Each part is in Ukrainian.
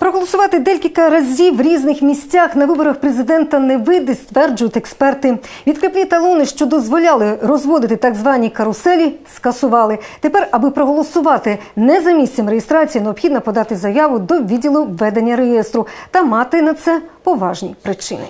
Проголосувати декілька разів в різних місцях на виборах президента не вийде, стверджують експерти. Відкріпні талони, що дозволяли розводити так звані каруселі, скасували. Тепер, аби проголосувати не за місцем реєстрації, необхідно подати заяву до відділу ведення реєстру та мати на це поважні причини.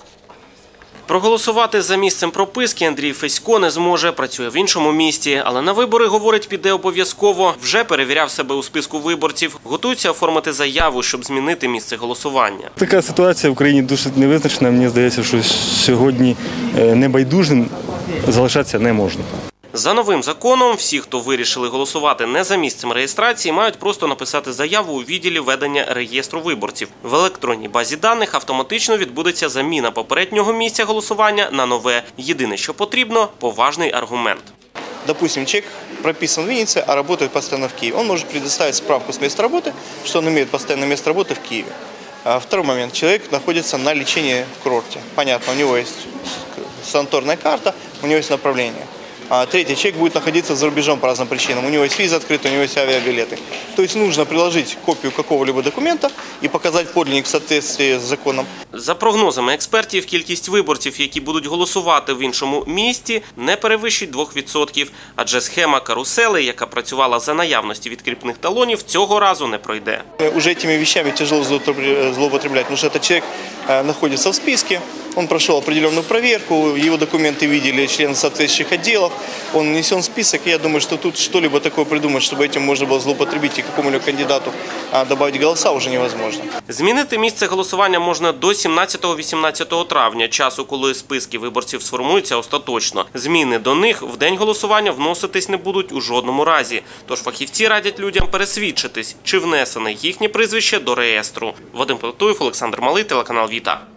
Проголосувати за місцем прописки Андрій Фесько не зможе, працює в іншому місті. Але на вибори, говорить, піде обов'язково. Вже перевіряв себе у списку виборців. Готується оформити заяву, щоб змінити місце голосування. Така ситуація в країні дуже невизначена. Мені здається, що сьогодні небайдужим залишатися не можна. За новим законом, всі, хто вирішили голосувати не за місцем реєстрації, мають просто написати заяву у відділі ведення реєстру виборців. В електронній базі даних автоматично відбудеться заміна попереднього місця голосування на нове. Єдине, що потрібно – поважний аргумент. Допустим, человек прописан в Виннице, а работает постоянно в Киеве. Он может предоставить справку с места работы, что он имеет постоянное место работы в Киеве. Второй момент. Человек находится на лечении в курорте. Понятно, у него есть санаторная карта, у него есть направление. Третий, человек будет находиться за рубежом по разным причинам. У него есть виза открыта, у него есть авиабилеты. То есть нужно приложить копию какого-либо документа и показать подлинник в соответствии с законом. За прогнозами експертів, кількість виборців, які будуть голосувати в іншому місті, не перевищить 2%. Адже схема карусели, яка працювала за наявності відкріпних талонів, цього разу не пройде. Уже этими вещами тяжело злоупотреблять, потому что этот человек находится в списке. Он прошел определенную проверку, его документы видели члены соответствующих отделов, он внесен в список, и я думаю, что тут что-либо такое придумать, чтобы этим можно было злоупотребить и какому-либо кандидату добавить голоса, уже невозможно. Змінити місце голосування можна до 17-18 травня, часу, коли списки виборців сформуються остаточно. Зміни до них в день голосування вноситись не будуть у жодному разі. Тож фахівці радять людям пересвідчитись, чи внесене їхнє прізвище до реєстру. Вадим Полетуєв, Олександр Малий, телеканал Віта.